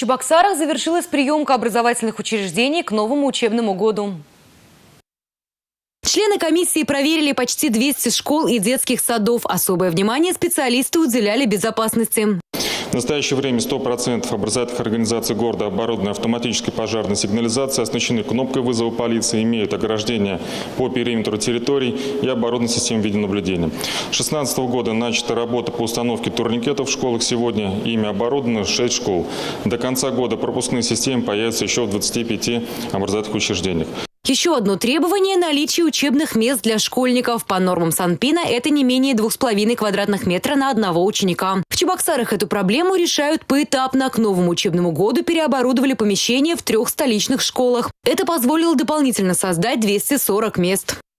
Чебоксарах завершилась приемка образовательных учреждений к новому учебному году. Члены комиссии проверили почти 200 школ и детских садов. Особое внимание специалисты уделяли безопасности. В настоящее время 100% образовательных организаций города оборудованы автоматической пожарной сигнализацией, оснащены кнопкой вызова полиции, имеют ограждения по периметру территорий и оборудованы системой видеонаблюдения. С 2016 года начата работа по установке турникетов в школах. Сегодня ими оборудовано 6 школ. До конца года пропускные системы появятся еще в 25 образовательных учреждениях. Еще одно требование – наличие учебных мест для школьников. По нормам Санпина это не менее 2,5 квадратных метра на одного ученика. В Чебоксарах эту проблему решают поэтапно. К новому учебному году переоборудовали помещения в 3 столичных школах. Это позволило дополнительно создать 240 мест.